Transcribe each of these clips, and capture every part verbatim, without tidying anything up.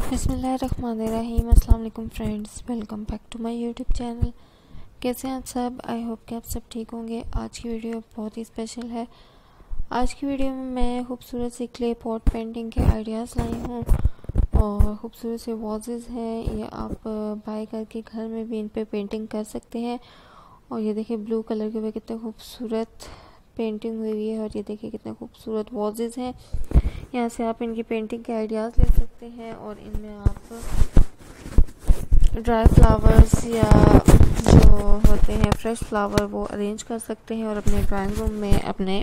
बिस्मिल्लाहिर्रहमानिर्रहीम। अस्सलाम वालेकुम friends, welcome back to my YouTube channel. कैसे हैं आप सब? आई होप कि आप सब ठीक होंगे। आज की वीडियो बहुत ही स्पेशल है। आज की वीडियो में मैं खूबसूरत सी क्ले पॉट पेंटिंग के आइडियाज़ लाई हूँ और ख़ूबसूरत से वाजेस हैं। ये आप बाय करके घर में भी इन पे पेंटिंग कर सकते हैं। और ये देखिए ब्लू कलर के ऊपर कितने खूबसूरत पेंटिंग हुई है और ये देखिए कितने खूबसूरत वाजेस हैं। यहाँ से आप इनकी पेंटिंग के आइडियाज़ ले सकते हैं और इनमें आप ड्राई फ्लावर्स या जो होते हैं फ्रेश फ्लावर वो अरेंज कर सकते हैं और अपने ड्राइंग रूम में, अपने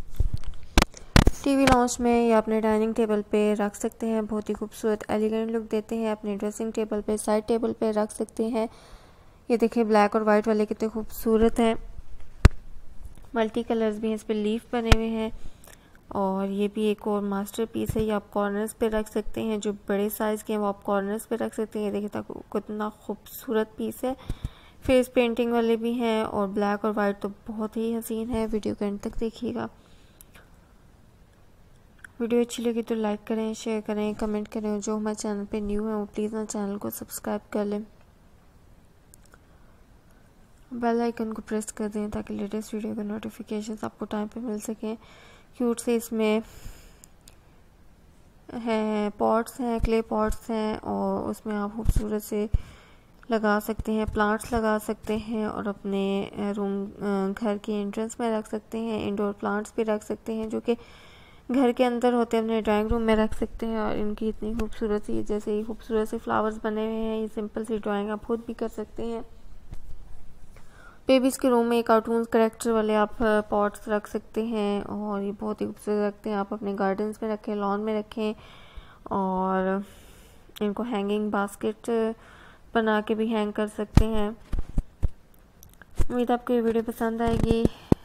टीवी लाउंज में या अपने डाइनिंग टेबल पे रख सकते हैं। बहुत ही खूबसूरत एलिगेंट लुक देते हैं। अपने ड्रेसिंग टेबल पे, साइड टेबल पे रख सकते हैं। ये देखिए ब्लैक और वाइट वाले कितने खूबसूरत हैं। मल्टी कलर्स भी हैं, इस पर लीफ बने हुए हैं। और ये भी एक और मास्टर पीस है। ये आप कॉर्नर्स पे रख सकते हैं। जो बड़े साइज़ के हैं वो आप कॉर्नर्स पे रख सकते हैं। देखिए तक कितना खूबसूरत पीस है। फेस पेंटिंग वाले भी हैं और ब्लैक और वाइट तो बहुत ही हसीन है। वीडियो के एंड तक देखिएगा। वीडियो अच्छी लगी तो लाइक करें, शेयर करें, कमेंट करें। जो हमारे चैनल पे न्यू है वो प्लीज़ ना चैनल को सब्सक्राइब कर लें, बेल आइकन को प्रेस कर दें ताकि लेटेस्ट वीडियो के नोटिफिकेशन आपको टाइम पे मिल सकें। क्यूट से इसमें हैं पॉट्स हैं, क्ले पॉट्स हैं और उसमें आप खूबसूरत से लगा सकते हैं, प्लांट्स लगा सकते हैं और अपने रूम घर की एंट्रेंस में रख सकते हैं। इंडोर प्लांट्स भी रख सकते हैं जो कि घर के अंदर होते हैं, अपने ड्राइंग रूम में रख सकते हैं। और इनकी इतनी खूबसूरत सी, जैसे ही खूबसूरत से फ्लावर्स बने हुए हैं। ये सिंपल सी ड्राइंग आप खुद भी कर सकते हैं। बेबीज़ के रूम में कार्टून करेक्टर वाले आप पॉट्स रख सकते हैं और ये बहुत ही खूबसूरत लगते हैं। आप अपने गार्डन्स में रखें, लॉन में रखें और इनको हैंगिंग बास्केट बना के भी हैंग कर सकते हैं। उम्मीद आपको ये वीडियो पसंद आएगी।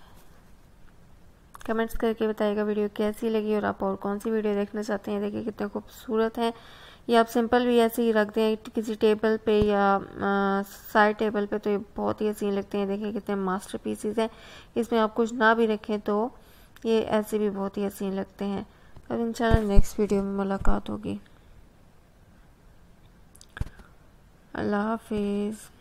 कमेंट्स करके बताइएगा वीडियो कैसी लगी और आप और कौन सी वीडियो देखना चाहते हैं। देखिए कितने खूबसूरत हैं। ये आप सिंपल भी ऐसे ही रख दें किसी टेबल पे या साइड टेबल पे तो ये बहुत ही हसीन लगते हैं। देखिए कितने मास्टर पीसीज हैं। इसमें आप कुछ ना भी रखें तो ये ऐसे भी बहुत ही हसीन लगते हैं। अब इंशाल्लाह नेक्स्ट वीडियो में मुलाकात होगी। अल्लाह हाफिज़।